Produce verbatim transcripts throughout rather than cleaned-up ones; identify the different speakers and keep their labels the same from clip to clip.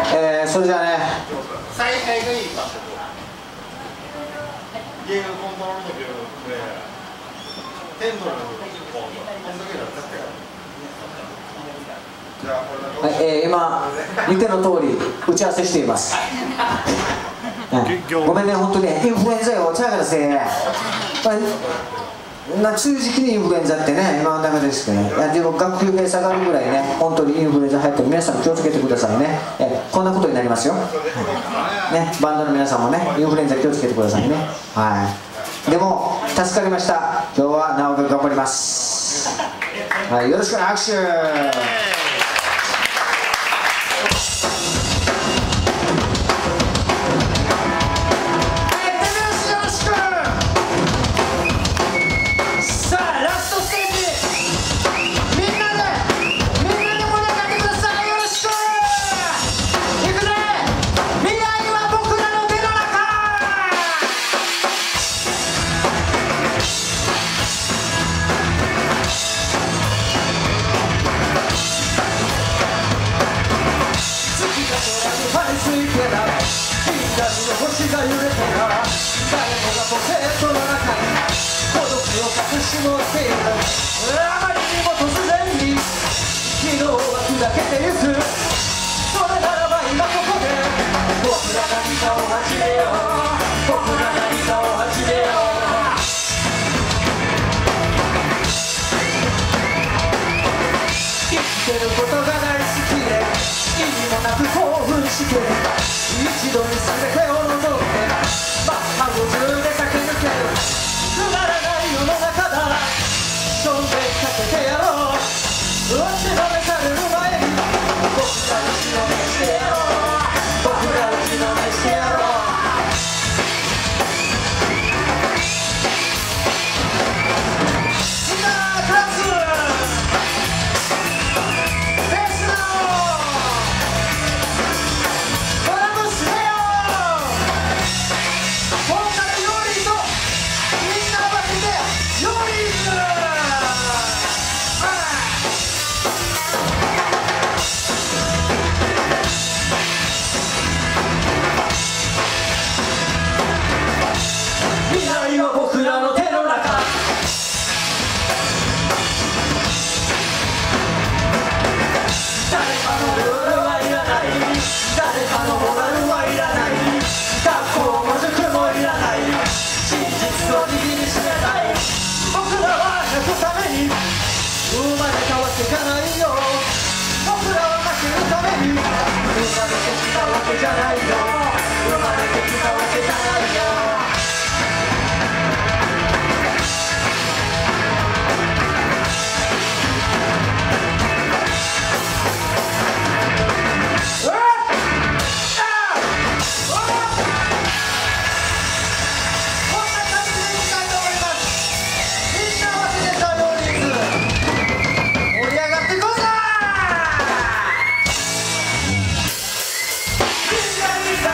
Speaker 1: えー、それじゃあね、
Speaker 2: 采配がいいかゲームコントロールのゲームでテンドルのコントだけだった
Speaker 1: はい、えー、今見ての通り打ち合わせしています、ね、ごめんね、本当にインフルエンザよ、ちゃうからせいな中時期にインフルエンザってね、今はダメですけどね、いやでも学級閉鎖があるぐらいね、本当にインフルエンザ入ってる皆さん気をつけてくださいね。えこんなことになりますよ、はいね、バンドの皆さんもね、インフルエンザ気をつけてくださいね。はい、でも助かりました。今日はなおが頑張ります、はい、よろしくね、握手。星が揺れてから誰もがポケットの中に孤独を隠し持っている。あまりにも突然に昨日は砕けてゆく。それならば今ここで僕ら何かを始めよう。僕ら何かを始めよう。生きてることが大好きで意味もなく興奮して一度に全てを除いてマッハごじゅうで駆け抜ける。くだらない世の中だ、正面かけてやろう。打ちのめされる前に僕が打ちのめしてやろう。僕が打ちのめしてやろう。みんなクラスベースの僕らの手の中、誰かのルールはいらない、誰かのモラルはいらない、学校も塾もいらない、真実を握りしめたい。僕らは泣くために生まれ変わっていかないよ。僕らは負けるために生まれてきたわけじゃないよ。生まれてきたわけじゃないよ。みんな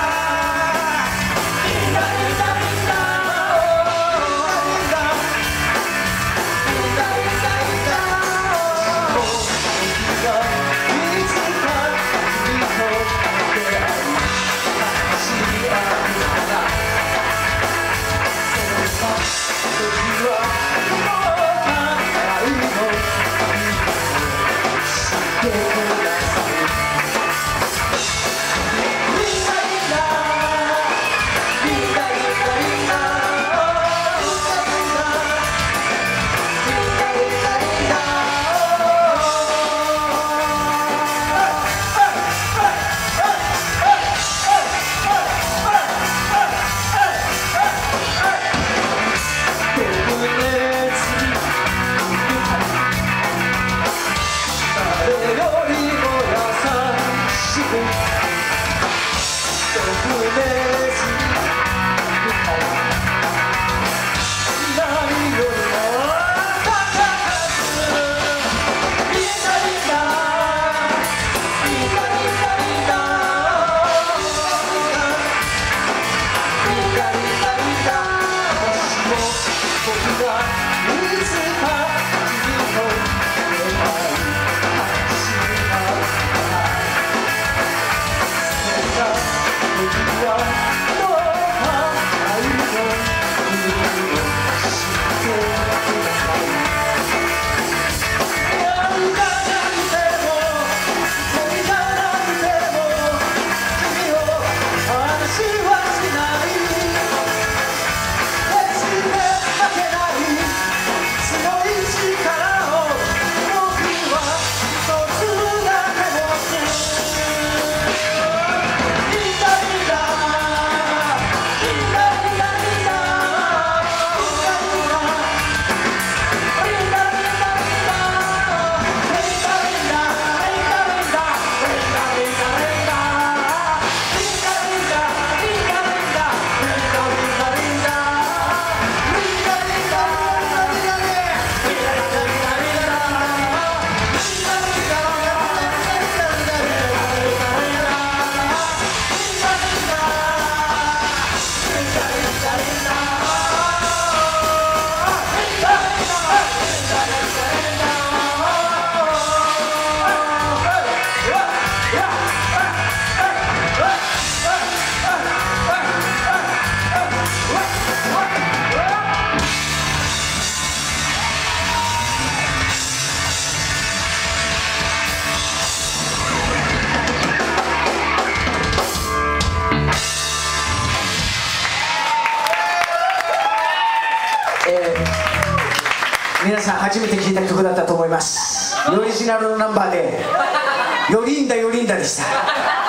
Speaker 3: 皆さん初めて聴いた曲だったと思います。オリジナルのナンバーで「よりんだよりんだ」でした。